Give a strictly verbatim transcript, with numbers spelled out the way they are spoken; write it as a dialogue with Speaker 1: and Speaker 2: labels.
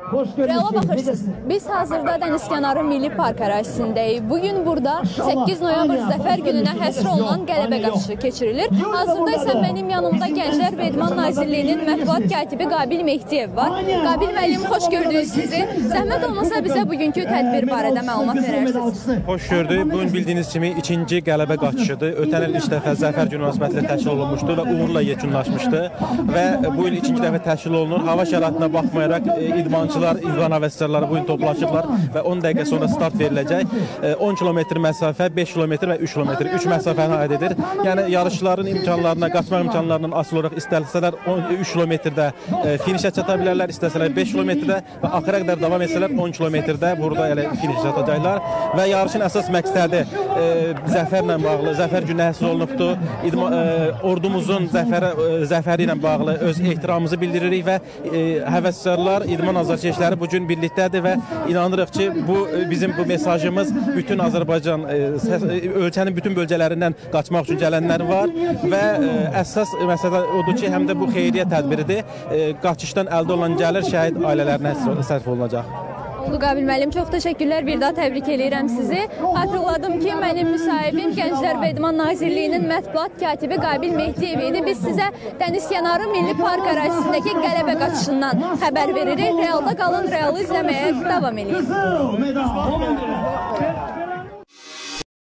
Speaker 1: Reala baxırsınız, biz hazırda Dənizkənarı Milli Park ərazisindəyik. Bugün burada səkkiz noyabr Zəfər gününə həsr olunan qələbə qaçışı keçirilir. Hazırda isə mənim yanımda Gənclər və İdman Nazirliyinin mətbuat katibi Qabil Mehdiyev var. Qabil müəllim, xoş gördük sizi. Zəhmət olmasa bizə bugünkü tədbir barədə məlumat verərsiniz.
Speaker 2: Xoş gördük. Bugün bildiyiniz kimi ikinci qələbə qaçışıdır. Ötən il ilk dəfə Zəfər günü münasibətilə təşkil olunmuşdu və uğurla yekunlaşmışdı. Və bu il ikinci dəfə təşkil olunur. Hava şəraitinə baxmayaraq idmançılar, idman həvəskarları bu gün toplaşıblar və on dəqiqə sonra start veriləcək. on kilometr məsafə, beş kilometr və üç kilometr, üç məsafəni aid edir. Yəni yarışçıların imkanlarına, qaçmaq imkanlarından asılı olaraq istəsələr üç kilometrdə finişə çata bilərlər, istəsələr beş kilometrdə və axıra qədər davam etsələr on kilometrdə burada elə finişə çatacaqlar. Və yarışın əsas məqsədi e, zəfərlə bağlı, zəfər günü həsr olunubdur. İdman, e, ordumuzun zəfərə, e, zəfəri ilə bağlı öz ehtiramımızı bildiririk və e, həvəskarlar, idman azarkeşləri bu gün birlikdədir və inanırıq ki, bu bizim bu mesajımız bütün Azərbaycan e, ölkənin bütün bölgələrindən qaçmaq üçün gələnlər var və e, əsas məsələ odur ki, həm də bu xeyriyyə tədbiridir. E, qaçışdan əldə olan gəlir şəhid ailələrinə sərf olunacaq.
Speaker 1: Oldu Qabil müəllim, çox təşəkkürlər. Bir daha təbrik edirəm sizi. Xatırladım ki, mənim müsahibim Gənclər və İdman Nazirliyinin mətbuat katibi Qabil Mehdiyev idi. Biz sizə Dənizkənarı Milli Park ərazisindəki qələbə qaçışından xəbər veririk. Realda qalın, Realı izləməyə davam edin.